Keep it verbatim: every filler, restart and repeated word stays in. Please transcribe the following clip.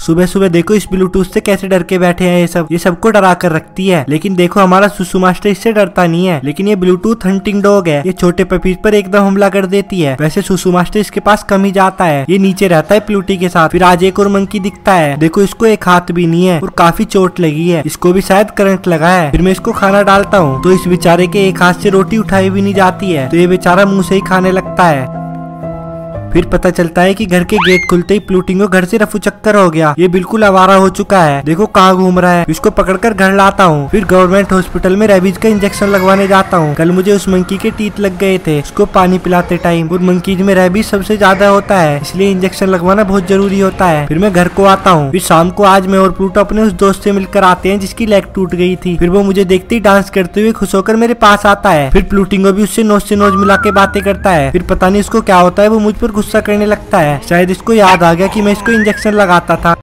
सुबह सुबह देखो इस ब्लूटूथ से कैसे डर के बैठे हैं ये सब ये सबको डरा कर रखती है। लेकिन देखो हमारा सुसु मास्टर इससे डरता नहीं है। लेकिन ये ब्लूटूथ हंटिंग डॉग है, ये छोटे पपीज पर एकदम हमला कर देती है। वैसे सुसु मास्टर इसके पास कम ही जाता है, ये नीचे रहता है प्लूटी के साथ। फिर आज एक और मंकी दिखता है, देखो इसको एक हाथ भी नहीं है और काफी चोट लगी है, इसको भी शायद करंट लगा है। फिर मैं इसको खाना डालता हूँ तो इस बेचारे के एक हाथ से रोटी उठाई भी नहीं जाती है, तो ये बेचारा मुंह से ही खाने लगता है। फिर पता चलता है कि घर के गेट खुलते ही प्लूटिंगो घर से रफू चक्कर हो गया, ये बिल्कुल आवारा हो चुका है, देखो कहाँ घूम रहा है। इसको पकड़कर घर लाता हूँ। फिर गवर्नमेंट हॉस्पिटल में रेबीज का इंजेक्शन लगवाने जाता हूँ। कल मुझे उस मंकी के टीथ लग गए थे उसको पानी पिलाते टाइम, और मंकीज में रेबीज सबसे ज्यादा होता है, इसलिए इंजेक्शन लगवाना बहुत जरूरी होता है। फिर मैं घर को आता हूँ। फिर शाम को आज मैं और प्लूटो अपने उस दोस्त से मिलकर आते हैं जिसकी लेग टूट गई थी। फिर वो मुझे देखते ही डांस करते हुए खुश होकर मेरे पास आता है। फिर प्लूटिंगो भी उससे नोज से नोज मिला के बातें करता है। फिर पता नहीं इसको क्या होता है, वो मुझ पर गुस्सा करने लगता है, शायद इसको याद आ गया कि मैं इसको इंजेक्शन लगाता था।